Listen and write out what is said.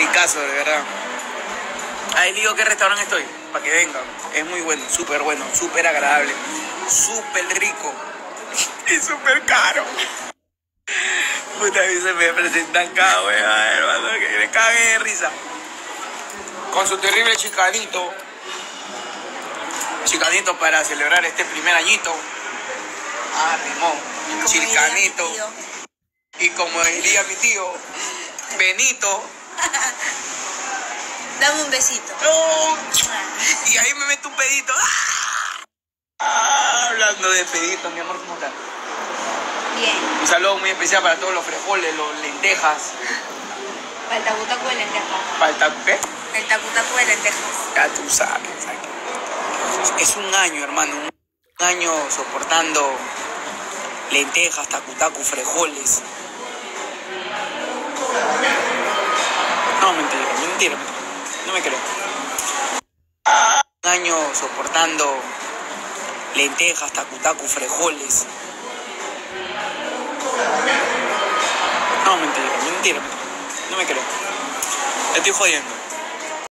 ricazo, de verdad. Ahí digo qué restaurante estoy, para que vengan. Es muy bueno, súper agradable, súper rico y súper caro. Puta, a mí se me presentan cada wea, hermano, que me cague de risa. Con su terrible chicanito para celebrar este primer añito. Ah, rimó. Chicanito. Y como diría mi tío, Benito. Dame un besito. ¡Oh! Y ahí me meto un pedito. Hablando de peditos, mi amor, ¿cómo estás? Bien. Un saludo muy especial para todos los frijoles, los lentejas. Para el tacutacu de lentejas. ¿Para el tacu qué? El tacutacu de lentejas. Ya tú sabes. Es un año, hermano. Un año soportando lentejas, tacutacu, frijoles. No, mentira. No me creo. Un año soportando lentejas, tacutacu, frijoles. No, mentira. No me creo. Estoy jodiendo.